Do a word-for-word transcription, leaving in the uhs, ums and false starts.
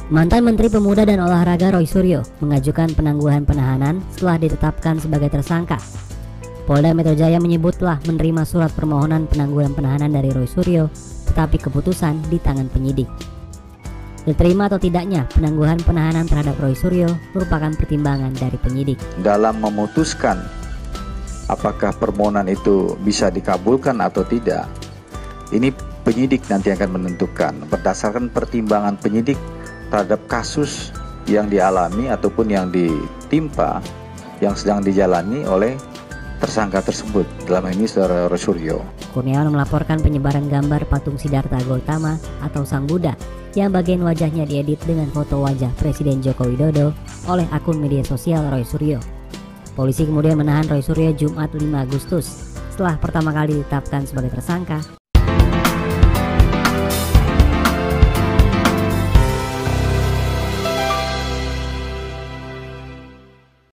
Mantan Menteri Pemuda dan Olahraga Roy Suryo mengajukan penangguhan penahanan setelah ditetapkan sebagai tersangka. Polda Metro Jaya menyebut telah menerima surat permohonan penangguhan penahanan dari Roy Suryo, tetapi keputusan di tangan penyidik. Diterima atau tidaknya penangguhan penahanan terhadap Roy Suryo merupakan pertimbangan dari penyidik. Dalam memutuskan apakah permohonan itu bisa dikabulkan atau tidak, ini penyidik nanti akan menentukan berdasarkan pertimbangan penyidik terhadap kasus yang dialami ataupun yang ditimpa yang sedang dijalani oleh tersangka tersebut, dalam ini saudara Roy Suryo. Kurniawan melaporkan penyebaran gambar patung Siddhartha Gautama atau Sang Buddha yang bagian wajahnya diedit dengan foto wajah Presiden Joko Widodo oleh akun media sosial Roy Suryo. Polisi kemudian menahan Roy Suryo Jumat lima Agustus setelah pertama kali ditetapkan sebagai tersangka